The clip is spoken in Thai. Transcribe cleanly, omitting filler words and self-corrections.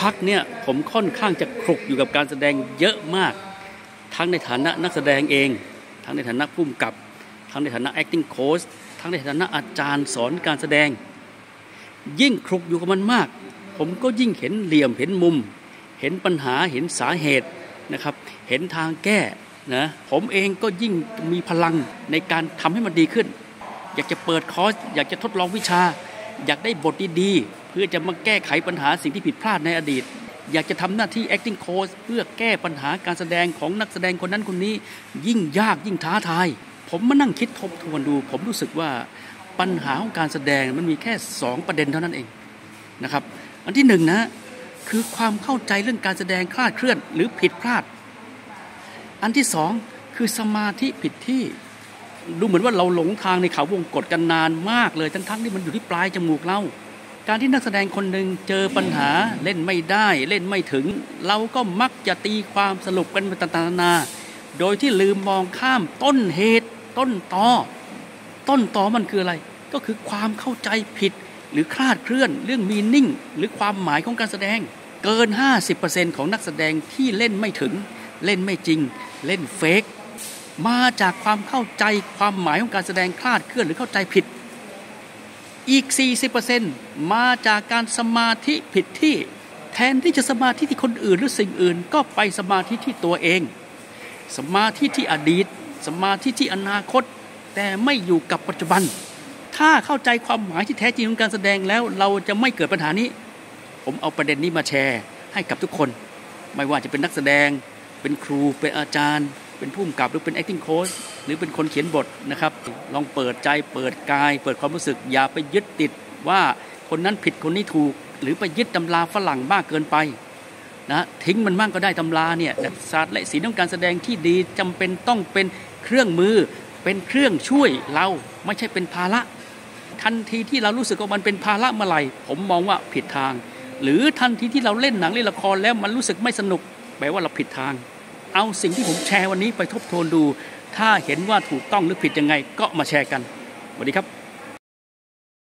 พักเนี่ยผมค่อนข้างจะคลุกอยู่กับการแสดงเยอะมากทั้งในฐานะนักแสดงเองทั้งในฐานะผู้กำกับทั้งในฐานะ acting coach ทั้งในฐานะอาจารย์สอนการแสดงยิ่งคลุกอยู่กับมันมากผมก็ยิ่งเห็นเหลี่ยมเห็นมุมเห็นปัญหาเห็นสาเหตุนะครับเห็นทางแก้นะผมเองก็ยิ่งมีพลังในการทำให้มันดีขึ้นอยากจะเปิดคอร์สอยากจะทดลองวิชาอยากได้บทดีๆเพื่อจะมาแก้ไขปัญหาสิ่งที่ผิดพลาดในอดีตอยากจะทำหน้าที่ acting coach เพื่อแก้ปัญหาการแสดงของนักแสดงคนนั้นคนนี้ยิ่งยากยิ่งท้าทายผมมานั่งคิดทบทวนดูผมรู้สึกว่าปัญหาของการแสดงมันมีแค่2ประเด็นเท่านั้นเองนะครับอันที่1นะคือความเข้าใจเรื่องการแสดงคลาดเคลื่อนหรือผิดพลาดอันที่2คือสมาธิผิดที่ดูเหมือนว่าเราหลงทางในเขาวงกฏกันนานมากเลยทั้งที่มันอยู่ที่ปลายจมูกเราการที่นักแสดงคนหนึ่งเจอปัญหาเล่นไม่ได้เล่นไม่ถึงเราก็มักจะตีความสรุปกันไปต่างๆนานาโดยที่ลืมมองข้ามต้นเหตุต้นตอมันคืออะไรก็คือความเข้าใจผิดหรือคลาดเคลื่อนเรื่องมีนิ่งหรือความหมายของการแสดงเกิน 50% ของนักแสดงที่เล่นไม่ถึงเล่นไม่จริงเล่นเฟกมาจากความเข้าใจความหมายของการแสดงคลาดเคลื่อนหรือเข้าใจผิดอีก 40% มาจากการสมาธิผิดที่แทนที่จะสมาธิที่คนอื่นหรือสิ่งอื่นก็ไปสมาธิที่ตัวเองสมาธิที่อดีตสมาธิที่อนาคตแต่ไม่อยู่กับปัจจุบันถ้าเข้าใจความหมายที่แท้จริงของการแสดงแล้วเราจะไม่เกิดปัญหานี้ผมเอาประเด็นนี้มาแชร์ให้กับทุกคนไม่ว่าจะเป็นนักแสดงเป็นครูเป็นอาจารย์เป็นผู้กำกับหรือเป็น acting coach หรือเป็นคนเขียนบทนะครับลองเปิดใจเปิดกายเปิดความรู้สึกอย่าไปยึดติดว่าคนนั้นผิดคนนี้ถูกหรือไปยึดตำราฝรั่งมากเกินไปนะทิ้งมันมั่งก็ได้ตำราเนี่ยศาสตร์และศิลป์ของการแสดงที่ดีจำเป็นต้องเป็นเครื่องมือเป็นเครื่องช่วยเราไม่ใช่เป็นภาระทันทีที่เรารู้สึกว่ามันเป็นภาระเมื่อไหร่ผมมองว่าผิดทางหรือทันทีที่เราเล่นหนังเล่นละครแล้วมันรู้สึกไม่สนุกแปลว่าเราผิดทางเอาสิ่งที่ผมแชร์วันนี้ไปทบทวนดูถ้าเห็นว่าถูกต้องหรือผิดยังไงก็มาแชร์กันสวัสดีครับ